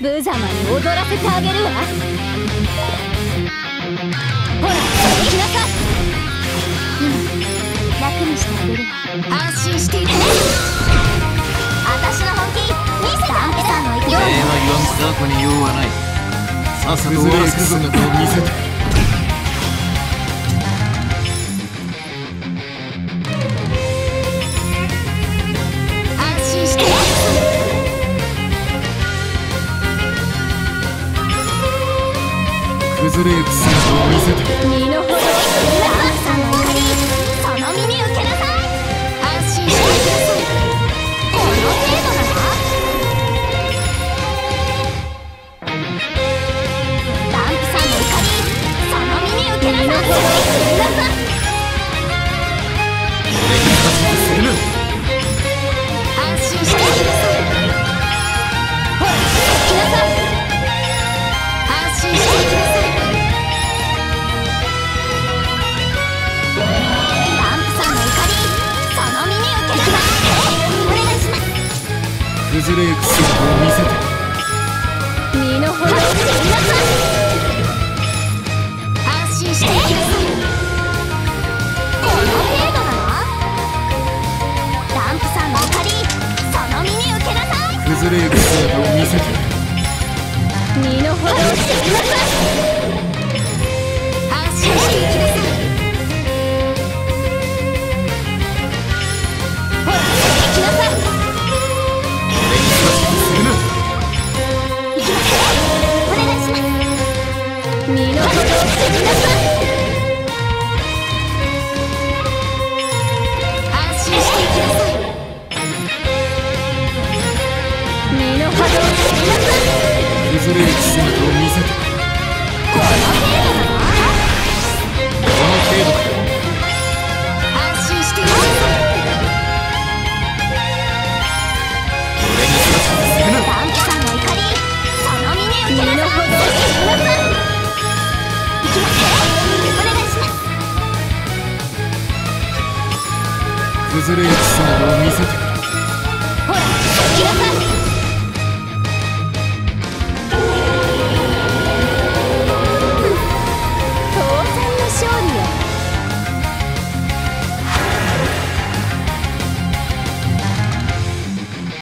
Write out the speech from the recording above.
無様に踊らせてあげるわ。ほら、行きなさい。楽にしてあげるわ。安心していてね。私の本気見せてあげる。お前は言わん雑魚に用はない。さっさと終わらせる姿を見せて。崩れゆく姿を見せて。身の程を知るな。さの怒り、その身に受けなさい。安心してください。この程度ならダンプさんの怒り、その身に受けなさい。身の程を知るなさい。俺に勝ちとするな。安心してください。ほら、行きなさい。安心してください。崩れゆく姿を見せて。身の程を知りなさい。安心してください。この程度ならダンプさんの怒り、その身に受けなさい。崩れゆく姿を見せて。身の程を知りなさい。安心してください。ほら、行きなさい。身の程を知りなさい。安心していきなさい。身の程を知りなさい。崩れゆく姿を見せて。この程度だな。この程度か。安心していきなさい。俺に知らせてするな。ダンプさんの怒り、その身に受けなさい。身の程を知りなさい。崩れゆく姿を見せてくれ。ほら、行きなさい。